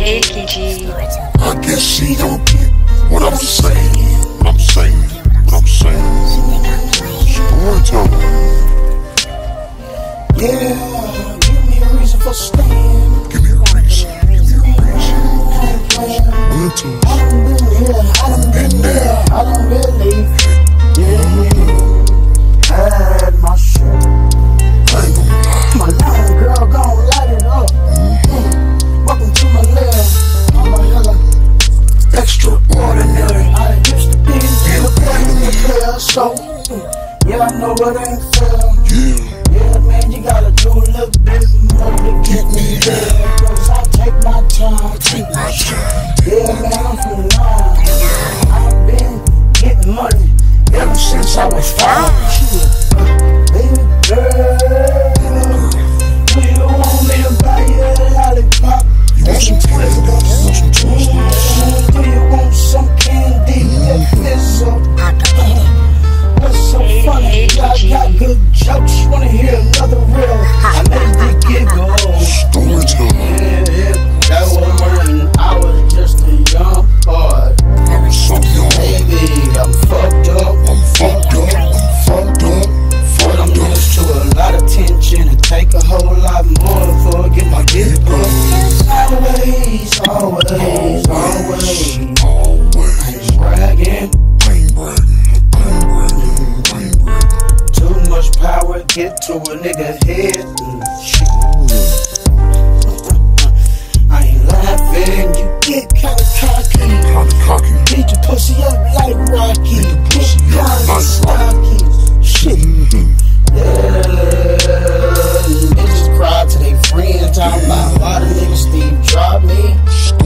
I guess she don't get what I'm saying. Storytelling. Yeah, give me a reason for staying. Give me a reason. I done been there, I done really, had my shit. My little girl gon' light it up. Welcome to my live. I'm a hella extraordinary. I used to be a player, so yeah, I know it ain't fair. Yeah, man, you gotta do a little bit more to get me there. Cause I take my time. Yeah, man, I'm from the line. I've been getting money ever since I was 5. Baby girl, do you want me to buy you a lollipop? You want some candy? Do you want some candy? What's so funny? I got good jokes. Wanna hear another reel? I made the giggle. Storytelling. Yeah, that was when I was just a young boy. I was so young. Baby, I'm fucked up. But I'm used to a lot of tension and take a whole lot more before I get my get up. Always. I ain't bragging. Too much power get to a nigga head. I ain't laughing, you get kinda cocky. Beat your pussy up like Rocky. Get kinda stocky. Shit. Bitches cry to their friends, talking about why the niggas Steve dropped me.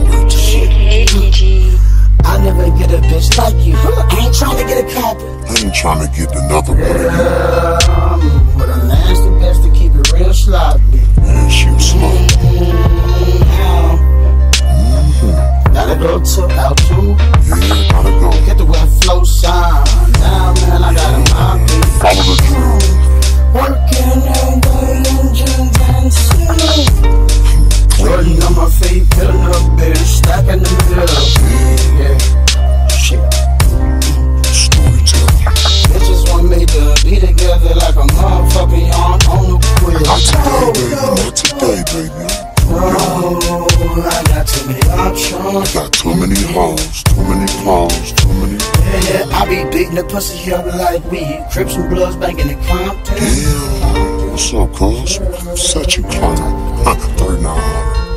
I never get a bitch like you. I ain't trying to get a copy. I ain't trying to get another one. But I'm nasty best to keep it real sloppy. Man, she was slow. Gotta go to L2. Yeah, gotta go. Get the wet flow sign. Now, man, I got a mind. Follow the truth. Working in the engine dancing. Jordan on my feet, filling up bitch, stacking the middle. Yeah, shit. Storytelling. Bitches want me to be together like a motherfucking yarn on the quill. Not today, baby. Oh, I got too many options. I got too many hoes, too many clothes, too many. Yeah, I be beating the pussy up like weed. Crips and Bloods banging the Compton. Damn, what's up, cuz? Such a clown. 3900.